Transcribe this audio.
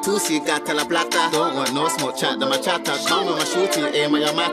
2C, gata la plata. Don't want no smoke chat, then my chatter. Come with my shooting, aim at your mat.